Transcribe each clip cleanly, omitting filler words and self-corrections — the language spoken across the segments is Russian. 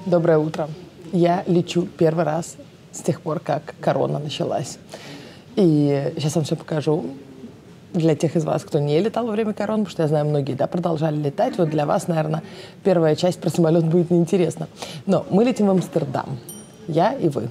Доброе утро. Я лечу первый раз с тех пор, как корона началась. И сейчас вам все покажу. Для тех из вас, кто не летал во время короны, потому что я знаю, многие продолжали летать. Вот для вас, наверное, первая часть про самолет будет неинтересна. Но мы летим в Амстердам. Я и вы.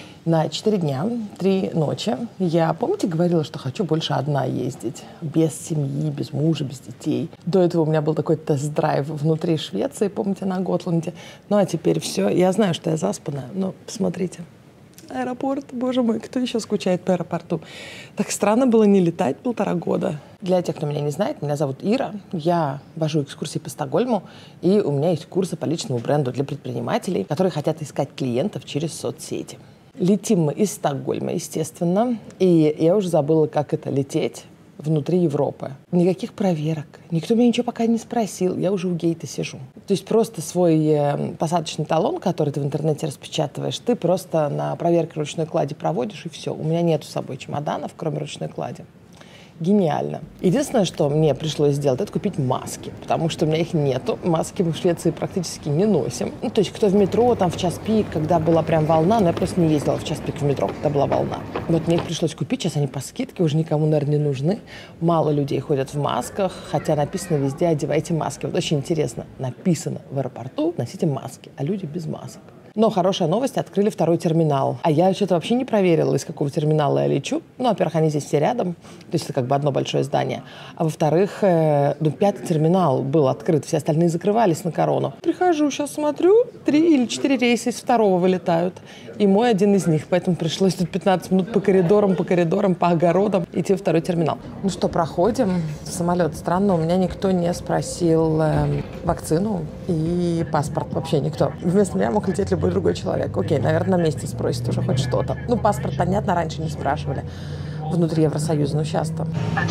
На 4 дня, 3 ночи. Я, помните, говорила, что хочу больше одна ездить. Без семьи, без мужа, без детей. До этого у меня был такой тест-драйв внутри Швеции, помните, на Готланде. Ну, а теперь все. Я знаю, что я заспанная, но посмотрите. Аэропорт, боже мой, кто еще скучает по аэропорту? Так странно было не летать 1,5 года. Для тех, кто меня не знает, меня зовут Ира. Я вожу экскурсии по Стокгольму, и у меня есть курсы по личному бренду для предпринимателей, которые хотят искать клиентов через соцсети. Летим мы из Стокгольма, естественно, и я уже забыла, как это лететь внутри Европы. Никаких проверок, никто меня ничего пока не спросил, я уже у гейта сижу. То есть просто свой посадочный талон, который ты в интернете распечатываешь, ты просто на проверке ручной клади проводишь, и все. У меня нету с собой чемоданов, кроме ручной клади. Гениально. Единственное, что мне пришлось сделать, это купить маски, потому что у меня их нету. Маски мы в Швеции практически не носим. Ну, то есть кто в метро, там в час пик, когда была прям волна, но я просто не ездила в час пик в метро, когда была волна. Вот мне их пришлось купить, сейчас они по скидке, уже никому, наверное, не нужны. Мало людей ходят в масках, хотя написано везде «одевайте маски». Вот очень интересно, написано в аэропорту «носите маски», а люди без масок. Но хорошая новость, открыли 2-й терминал. А я что-то вообще не проверила, из какого терминала я лечу. Ну, во-первых, они здесь все рядом, то есть это как бы одно большое здание. А во-вторых, 5-й терминал был открыт, все остальные закрывались на корону. Прихожу, сейчас смотрю, 3 или 4 рейса из 2-го вылетают. И мой один из них, поэтому пришлось тут 15 минут по коридорам, по огородам идти в 2-й терминал. Ну что, проходим в самолет. Странно, у меня никто не спросил вакцину и паспорт. Вообще никто. Вместо меня мог лететь любой другой человек. Окей, наверное, на месте спросит уже хоть что-то. Ну, паспорт, понятно, раньше не спрашивали. Внутри Евросоюза, ну сейчас-то.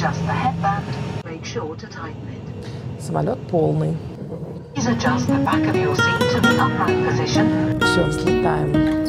Самолет полный. Все, взлетаем.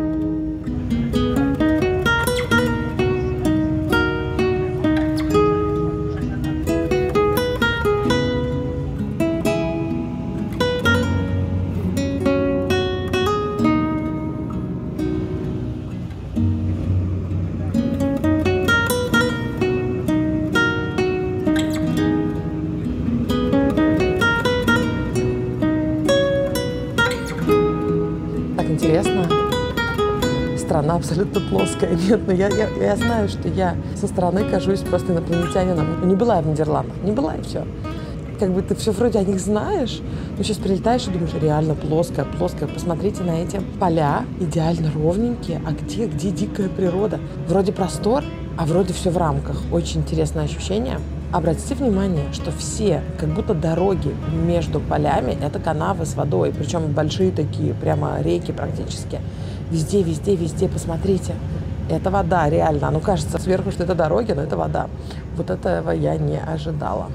Интересно. Страна абсолютно плоская. Нет, но я знаю, что я со стороны кажусь просто инопланетянином. Не была я в Нидерландах, не была, и все. Как бы ты все вроде о них знаешь, но сейчас прилетаешь и думаешь, реально плоская. Посмотрите на эти поля, идеально ровненькие. А где дикая природа? Вроде простор, а вроде все в рамках. Очень интересное ощущение. Обратите внимание, что все, как будто дороги между полями, это канавы с водой, причем большие такие, прямо реки практически. Везде, посмотрите. Это вода, реально. Ну, кажется сверху, что это дороги, но это вода. Вот этого я не ожидала.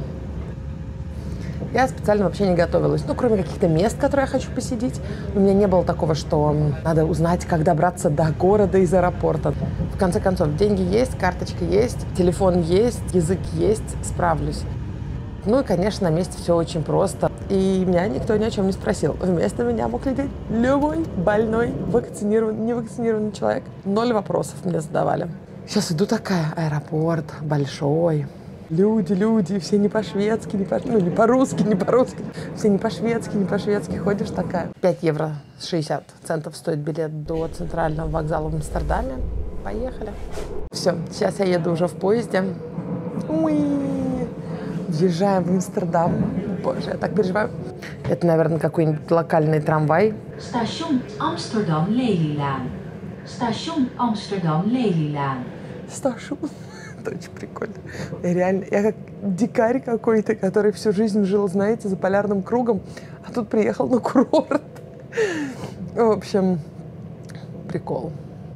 Я специально вообще не готовилась. Ну, кроме каких-то мест, которые я хочу посетить. У меня не было такого, что надо узнать, как добраться до города из аэропорта. В конце концов, деньги есть, карточка есть, телефон есть, язык есть, справлюсь. Ну и, конечно, на месте все очень просто. И меня никто ни о чем не спросил. Вместо меня мог лететь любой больной, вакцинированный, невакцинированный человек. 0 вопросов мне задавали. Сейчас иду такая, аэропорт большой. Люди, все не по-шведски, не по-русски. Все не по-шведски, ходишь такая. 5 евро 60 центов стоит билет до центрального вокзала в Амстердаме. Поехали. Все, сейчас я еду уже в поезде. Въезжаем в Амстердам. Боже, я так переживаю. Это, наверное, какой-нибудь локальный трамвай. Station Amsterdam-Lelylaan. Station Amsterdam-Lelylaan. Station. Это очень прикольно. Я как дикарь какой-то, который всю жизнь жил, знаете, за полярным кругом, а тут приехал на курорт. В общем, прикол.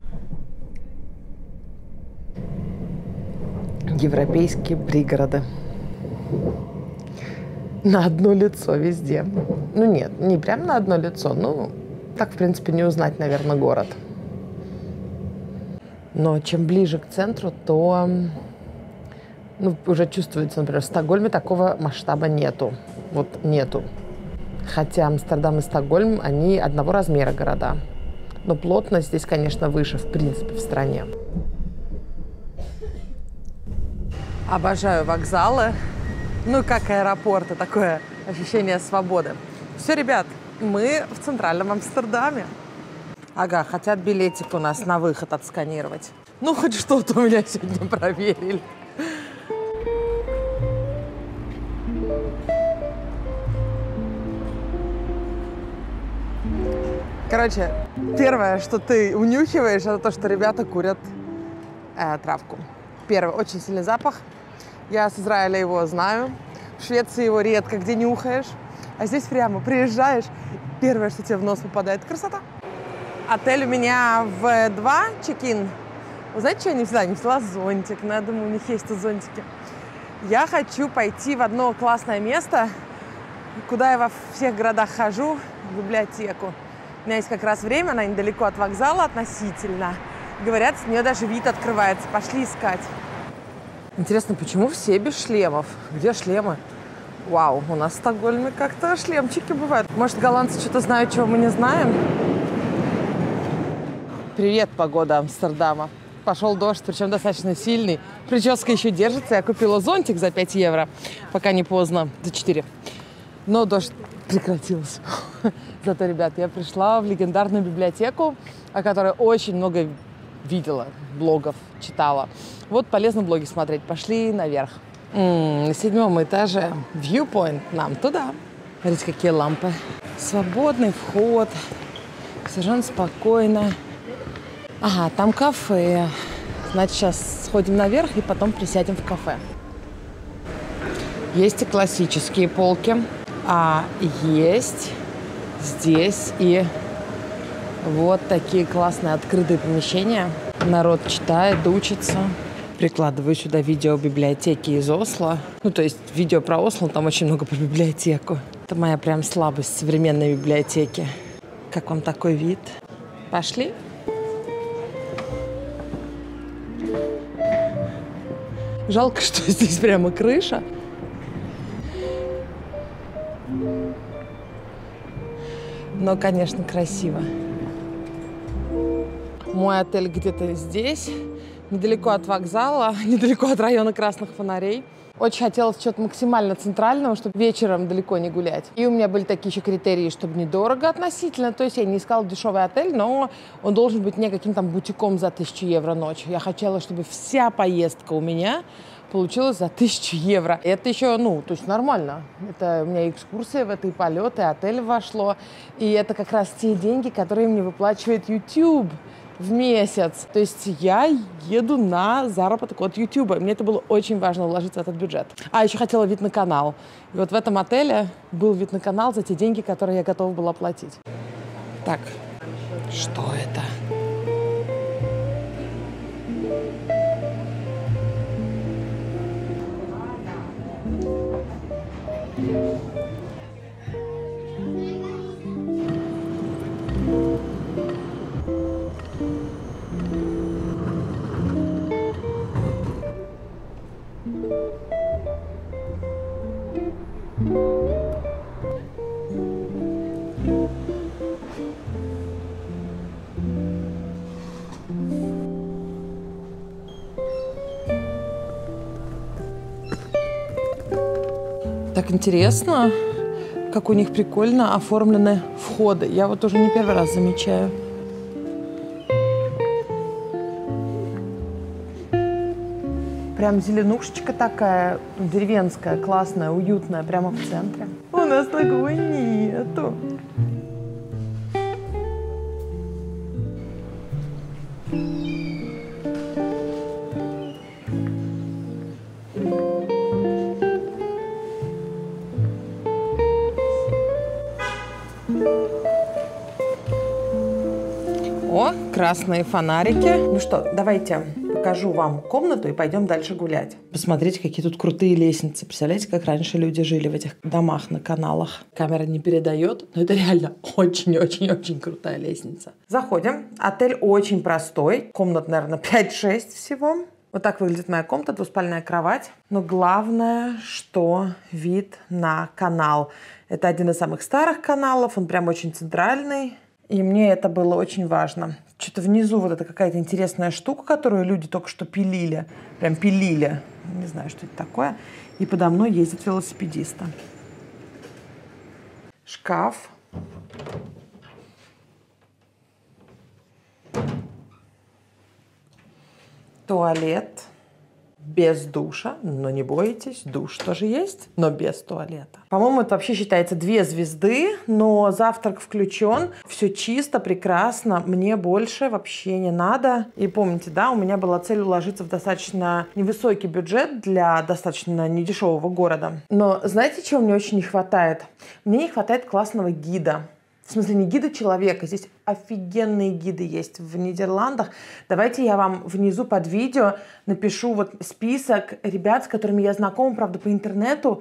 Европейские пригороды. На одно лицо везде. Ну нет, не прям на одно лицо, ну так, в принципе, не узнать, наверное, город. Но чем ближе к центру, то уже чувствуется, например, в Стокгольме такого масштаба нету. Вот нету. Хотя Амстердам и Стокгольм, они одного размера города. Но плотность здесь, конечно, выше, в принципе, в стране. Обожаю вокзалы. Ну и как аэропорты, такое ощущение свободы. Все, ребят, мы в центральном Амстердаме. Ага, хотят билетик у нас на выход отсканировать. Ну, хоть что-то у меня сегодня проверили. Короче, первое, что ты унюхиваешь, это то, что ребята курят травку. Первый, очень сильный запах. Я с Израиля его знаю. В Швеции его редко где нюхаешь. А здесь прямо приезжаешь, первое, что тебе в нос попадает, красота. Отель у меня в 2 чек-ин. Вы знаете, что я не взяла? Не взяла зонтик. Но я думаю, у них есть тут зонтики. Я хочу пойти в одно классное место, куда я во всех городах хожу, в библиотеку. У меня есть как раз время, она недалеко от вокзала относительно. Говорят, с нее даже вид открывается. Пошли искать. Интересно, почему все без шлемов? Где шлемы? Вау, у нас в Стокгольме как-то шлемчики бывают. Может, голландцы что-то знают, чего мы не знаем? Привет, погода Амстердама. Пошел дождь, причем достаточно сильный. Прическа еще держится. Я купила зонтик за 5 евро, пока не поздно, за 4. Но дождь прекратился. Зато, ребят, я пришла в легендарную библиотеку, о которой очень много видела, блогов читала. Вот полезно блоги смотреть. Пошли наверх. На 7-м этаже Viewpoint, нам туда. Смотрите, какие лампы. Свободный вход. Совершенно спокойно. Ага, там кафе. Значит, сейчас сходим наверх и потом присядем в кафе. Есть и классические полки. А есть здесь и вот такие классные открытые помещения. Народ читает, учится. Прикладываю сюда видео библиотеки из Осло. Ну, то есть видео про Осло, там очень много про библиотеку. Это моя прям слабость современной библиотеки. Как вам такой вид? Пошли? Жалко, что здесь прямо крыша. Но, конечно, красиво. Мой отель где-то здесь, недалеко от вокзала, недалеко от района красных фонарей. Очень хотелось чего-то максимально центрального, чтобы вечером далеко не гулять. И у меня были такие еще критерии, чтобы недорого относительно. То есть я не искала дешевый отель, но он должен быть не каким-то там бутиком за 1000 евро ночь. Я хотела, чтобы вся поездка у меня получилась за 1000 евро. И это еще, ну, то есть нормально. Это у меня экскурсия в это, и полет, и отель вошло. И это как раз те деньги, которые мне выплачивает YouTube в месяц. То есть я еду на заработок от YouTube. Мне это было очень важно уложиться в этот бюджет. А еще хотела вид на канал. И вот в этом отеле был вид на канал за те деньги, которые я готова была платить. Так, что это? Так интересно, как у них прикольно оформлены входы. Я вот уже не первый раз замечаю. Прям зеленушечка такая, деревенская, классная, уютная, прямо в центре. У нас такого нету. О, красные фонарики. Ну что, давайте покажу вам комнату и пойдем дальше гулять. Посмотрите, какие тут крутые лестницы. Представляете, как раньше люди жили в этих домах на каналах. Камера не передает, но это реально очень-очень-очень крутая лестница. Заходим. Отель очень простой. Комнат, наверное, 5-6 всего. Вот так выглядит моя комната, двуспальная кровать. Но главное, что вид на канал. Это один из самых старых каналов, он прям очень центральный. И мне это было очень важно. Что-то внизу вот это какая-то интересная штука, которую люди только что пилили. Прям пилили. Не знаю, что это такое. И подо мной ездит велосипедиста. Шкаф. Туалет. Без душа, но не бойтесь, душ тоже есть, но без туалета. По-моему, это вообще считается 2 звезды, но завтрак включен, все чисто, прекрасно, мне больше вообще не надо. И помните, да, у меня была цель уложиться в достаточно невысокий бюджет для достаточно недешевого города. Но знаете, чего мне очень не хватает? Мне не хватает классного гида. В смысле, не гида человека. Здесь офигенные гиды есть в Нидерландах. Давайте я вам внизу под видео напишу вот список ребят, с которыми я знакома, правда, по интернету,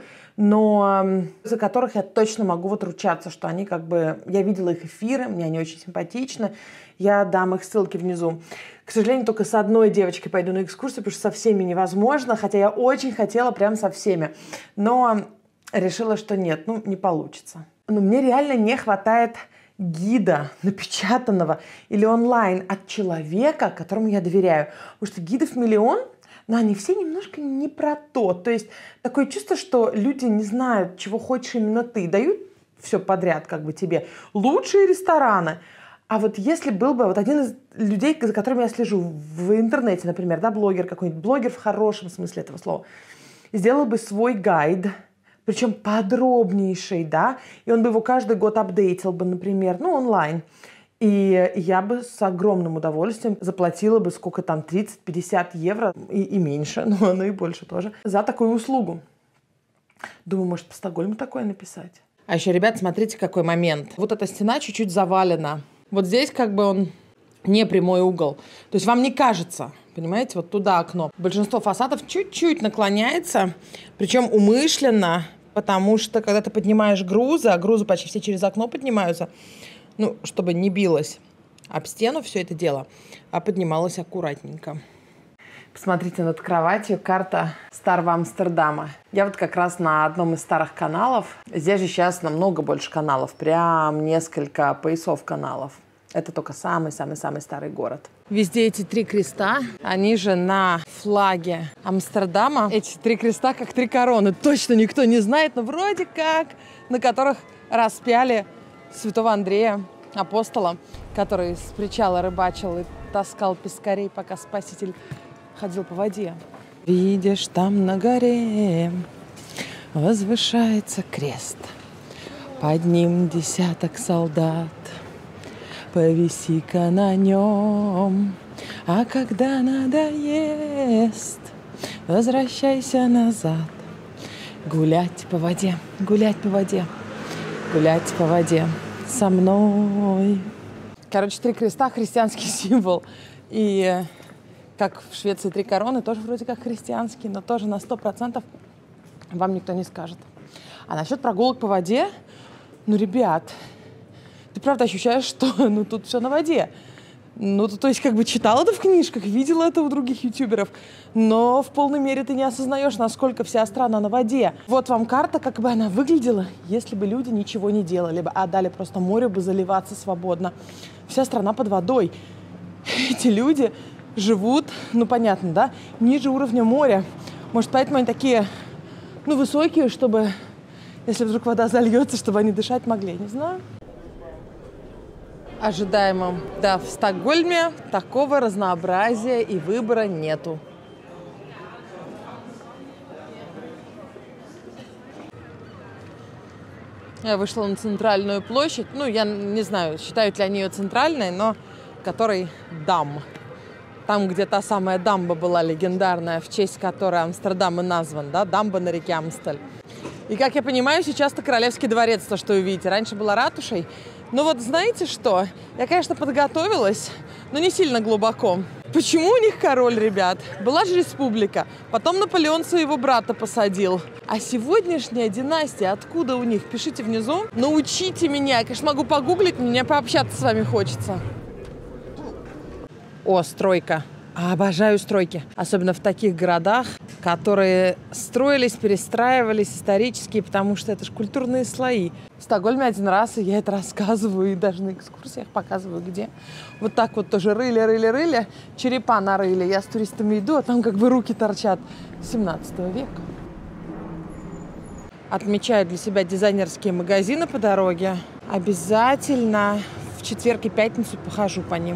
но за которых я точно могу вот ручаться, что они как бы... Я видела их эфиры, мне они очень симпатичны. Я дам их ссылки внизу. К сожалению, только с одной девочкой пойду на экскурсию, потому что со всеми невозможно, хотя я очень хотела прям со всеми. Но решила, что нет, ну, не получится. Но мне реально не хватает гида напечатанного или онлайн от человека, которому я доверяю. Потому что гидов миллион, но они все немножко не про то. То есть такое чувство, что люди не знают, чего хочешь именно ты. Дают все подряд как бы тебе. Лучшие рестораны. А вот если был бы вот один из людей, за которыми я слежу в интернете, например, да, блогер какой-нибудь, блогер в хорошем смысле этого слова, сделал бы свой гайд, причем подробнейший, да, и он бы его каждый год апдейтил бы, например, ну, онлайн. И я бы с огромным удовольствием заплатила бы сколько там, 30-50 евро и меньше, но и больше тоже, за такую услугу. Думаю, может, по Стокгольму такое написать. А еще, ребят, смотрите, какой момент. Вот эта стена чуть-чуть завалена. Вот здесь как бы он не прямой угол. То есть вам не кажется, понимаете, вот туда окно. Большинство фасадов чуть-чуть наклоняется, причем умышленно, потому что когда ты поднимаешь грузы, а грузы почти все через окно поднимаются, ну, чтобы не билось об стену все это дело, а поднималось аккуратненько. Посмотрите над кроватью, карта Старого Амстердама. Я вот как раз на одном из старых каналов. Здесь же сейчас намного больше каналов, прям несколько поясов каналов. Это только самый-самый-самый старый город. Везде эти 3 креста, они же на флаге Амстердама. Эти 3 креста как 3 короны. Точно никто не знает, но вроде как, на которых распяли святого Андрея, апостола, который с причала рыбачил и таскал пескарей, пока Спаситель ходил по воде. Видишь, там на горе возвышается крест. Под ним десяток солдат. Повиси-ка на нем, а когда надоест, возвращайся назад. Гулять по воде, гулять по воде, гулять по воде со мной. Короче, 3 креста — христианский символ. И как в Швеции 3 короны, тоже вроде как христианские, но тоже на 100% вам никто не скажет. А насчет прогулок по воде, ну, ребят, ты правда ощущаешь, что ну тут все на воде. Ну, то есть как бы читал это в книжках, видел это у других ютуберов, но в полной мере ты не осознаешь, насколько вся страна на воде. Вот вам карта, как бы она выглядела, если бы люди ничего не делали бы, а дали просто морю бы заливаться свободно. Вся страна под водой. Эти люди живут, ну понятно, да, ниже уровня моря. Может, поэтому они такие, ну, высокие, чтобы, если вдруг вода зальется, чтобы они дышать могли, не знаю. Ожидаемо. Да, в Стокгольме такого разнообразия и выбора нету. Я вышла на центральную площадь. Ну, я не знаю, считают ли они ее центральной, но которой Дам. Там, где та самая дамба была легендарная, в честь которой Амстердам и назван, да, дамба на реке Амстель. И, как я понимаю, сейчас это Королевский дворец, то, что вы видите. Раньше была ратушей. Но вот знаете что? Я, конечно, подготовилась, но не сильно глубоко. Почему у них король, ребят? Была же республика. Потом Наполеон своего брата посадил. А сегодняшняя династия, откуда у них? Пишите внизу. Научите меня. Я, конечно, могу погуглить, мне пообщаться с вами хочется. О, стройка. Обожаю стройки. Особенно в таких городах, которые строились, перестраивались исторически, потому что это же культурные слои. В Стокгольме один раз, и я это рассказываю, и даже на экскурсиях показываю, где. Вот так вот тоже рыли, черепа нарыли. Я с туристами иду, а там как бы руки торчат. 17 века. Отмечаю для себя дизайнерские магазины по дороге. Обязательно в четверг и пятницу похожу по ним.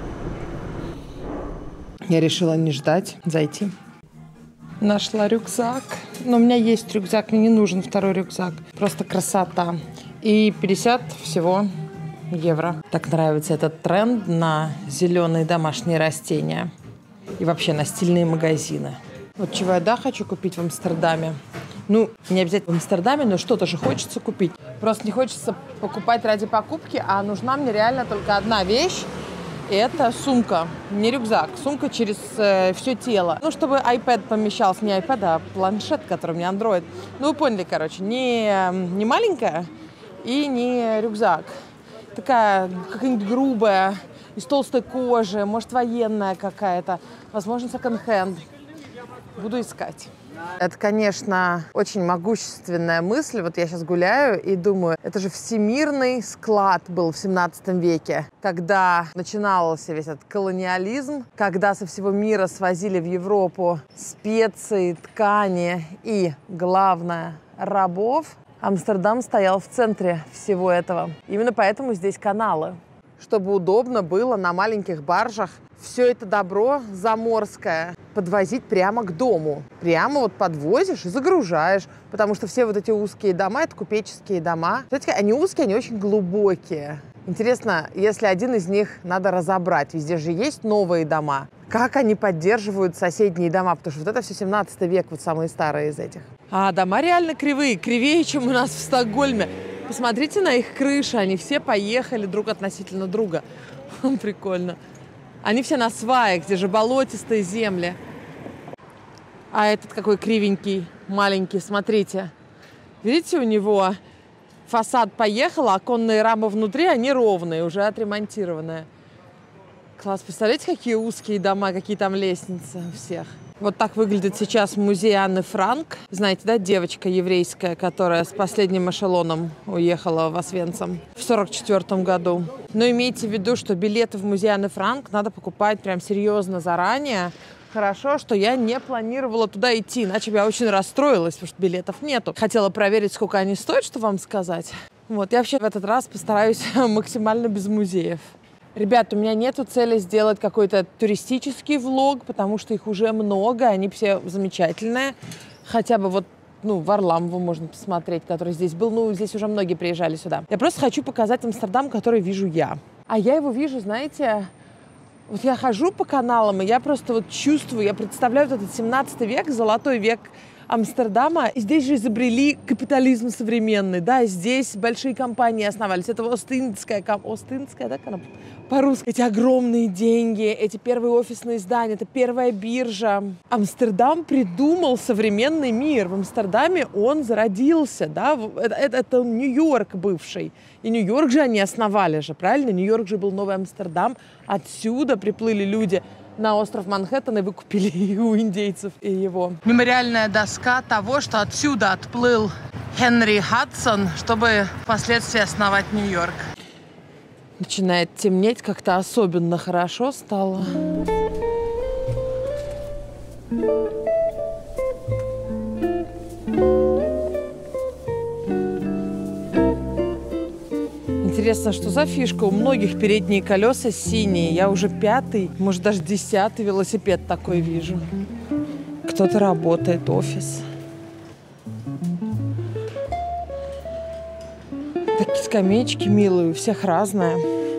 Я решила не ждать, зайти. Нашла рюкзак. Но у меня есть рюкзак, мне не нужен второй рюкзак. Просто красота. И 50 всего евро. Так нравится этот тренд на зеленые домашние растения. И вообще на стильные магазины. Вот чего я, хочу купить в Амстердаме. Ну, не обязательно в Амстердаме, но что-то же хочется купить. Просто не хочется покупать ради покупки, а нужна мне реально только одна вещь. И это сумка, не рюкзак, сумка через все тело. Ну, чтобы iPad помещался, не iPad, а планшет, который у меня Android. Ну, вы поняли, короче, не маленькая и не рюкзак. Такая какая-нибудь грубая, из толстой кожи, может, военная какая-то, возможно, секонд-хенд. Буду искать. Это, конечно, очень могущественная мысль. Вот я сейчас гуляю и думаю, это же всемирный склад был в 17 веке, когда начинался весь этот колониализм, когда со всего мира свозили в Европу специи, ткани и, главное, рабов. Амстердам стоял в центре всего этого. Именно поэтому здесь каналы, чтобы удобно было на маленьких баржах все это добро заморское подвозить прямо к дому. Прямо вот подвозишь и загружаешь. Потому что все вот эти узкие дома – это купеческие дома. Знаете, они узкие, они очень глубокие. Интересно, если один из них надо разобрать. Везде же есть новые дома. Как они поддерживают соседние дома? Потому что вот это все 17 век, вот самые старые из этих. А дома реально кривые. Кривее, чем у нас в Стокгольме. Посмотрите на их крыши. Они все поехали друг относительно друга. Прикольно. Они все на сваях, где же болотистые земли. А этот какой кривенький, маленький, смотрите. Видите, у него фасад поехал, а оконные рамы внутри, они ровные, уже отремонтированные. Класс, представляете, какие узкие дома, какие там лестницы у всех. Вот так выглядит сейчас музей Анны Франк. Знаете, да, девочка еврейская, которая с последним эшелоном уехала в Освенцим в 1944 году. Но имейте в виду, что билеты в музей Анны Франк надо покупать прям серьезно заранее. Хорошо, что я не планировала туда идти, иначе бы я очень расстроилась, потому что билетов нету. Хотела проверить, сколько они стоят, что вам сказать. Вот, я вообще в этот раз постараюсь максимально без музеев. Ребят, у меня нету цели сделать какой-то туристический влог, потому что их уже много, они все замечательные. Хотя бы вот, Варламову можно посмотреть, который здесь был. Здесь уже многие приезжали сюда. Я просто хочу показать Амстердам, который вижу я. А я его вижу, знаете, вот я хожу по каналам, и я просто вот чувствую, я представляю вот этот 17 век, золотой век Амстердама. И здесь же изобрели капитализм современный, да, здесь большие компании основались. Это Ост-Индская, да, по-русски. Эти огромные деньги, эти первые офисные здания, это первая биржа. Амстердам придумал современный мир. В Амстердаме он зародился, да, это Нью-Йорк бывший. И Нью-Йорк же они основали же, правильно? Нью-Йорк же был Новый Амстердам. Отсюда приплыли люди на остров Манхэттен и выкупили и у индейцев и его. Мемориальная доска того, что отсюда отплыл Генри Хадсон, чтобы впоследствии основать Нью-Йорк. Начинает темнеть, как-то особенно хорошо стало. Интересно, что за фишка? У многих передние колеса синие. Я уже 5-й, может, даже 10-й велосипед такой вижу. Кто-то работает, офис. Такие скамеечки милые, у всех разные.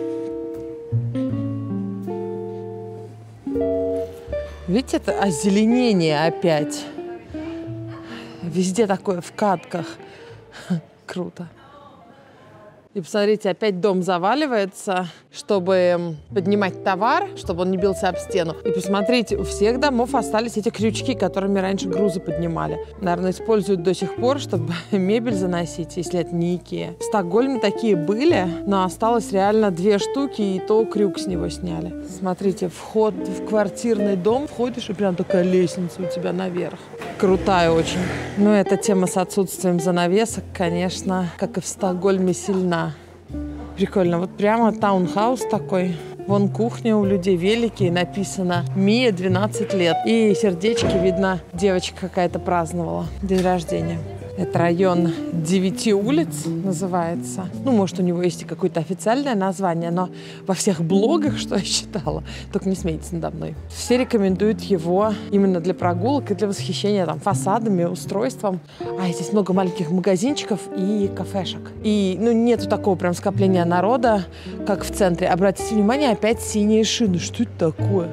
Видите, это озеленение опять. Везде такое в катках. Круто. И посмотрите, опять дом заваливается, чтобы поднимать товар, чтобы он не бился об стену. И посмотрите, у всех домов остались эти крючки, которыми раньше грузы поднимали. Наверное, используют до сих пор, чтобы мебель заносить, если это не Икеа. В Стокгольме такие были, но осталось реально 2 штуки, и то крюк с него сняли. Смотрите, вход в квартирный дом, входишь, и прям такая лестница у тебя наверх. Крутая очень. Но эта тема с отсутствием занавесок, конечно, как и в Стокгольме, сильна. Прикольно. Вот прямо таунхаус такой. Вон кухня у людей, велики, написано «Мия, 12 лет». И сердечки, видно, девочка какая-то праздновала день рождения. Это район 9 улиц называется. Ну, может, у него есть и какое-то официальное название, но во всех блогах, что я читала, только не смейтесь надо мной, все рекомендуют его именно для прогулок и для восхищения там фасадами, устройством. А здесь много маленьких магазинчиков и кафешек. И, ну, нету такого прям скопления народа, как в центре. Обратите внимание, опять синие шины. Что это такое?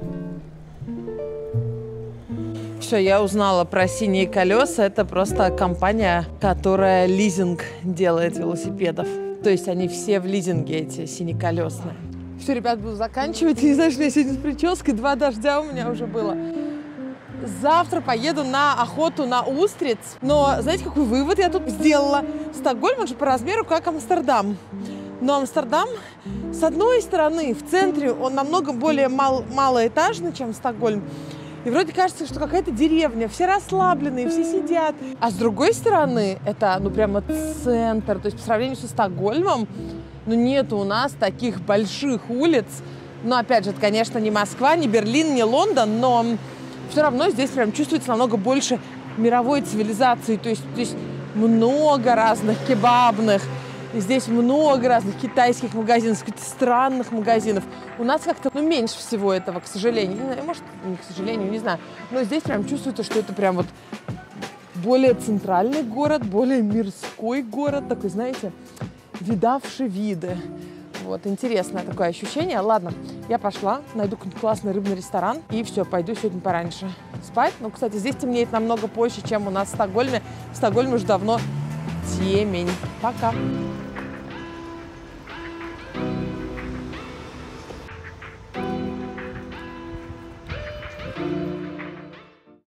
Все, я узнала про синие колеса. Это просто компания, которая лизинг делает велосипедов. То есть они все в лизинге, эти синеколесные. Все, ребят, буду заканчивать. Не знаю, что я сегодня с прической. 2 дождя у меня уже было. Завтра поеду на охоту на устриц. Но знаете, какой вывод я тут сделала? Стокгольм, он же по размеру как Амстердам. Но Амстердам, с одной стороны, в центре он намного более малоэтажный, чем Стокгольм. И вроде кажется, что какая-то деревня, все расслабленные, все сидят. А с другой стороны, это, ну, прямо центр. То есть по сравнению со Стокгольмом, ну, нету у нас таких больших улиц. Но, опять же, это, конечно, не Москва, не Берлин, не Лондон, но все равно здесь прям чувствуется намного больше мировой цивилизации. То есть здесь много разных кебабных. И здесь много разных китайских магазинов, каких-то странных магазинов. У нас как-то, ну, меньше всего этого, к сожалению. Может, не к сожалению, не знаю. Но здесь прям чувствуется, что это прям вот более центральный город, более мирской город. Такой, знаете, видавший виды. Вот, интересное такое ощущение. Ладно, я пошла, найду какой-нибудь классный рыбный ресторан. И все, пойду сегодня пораньше спать. Ну, кстати, здесь темнеет намного позже, чем у нас в Стокгольме. В Стокгольме уже давно темень. Пока.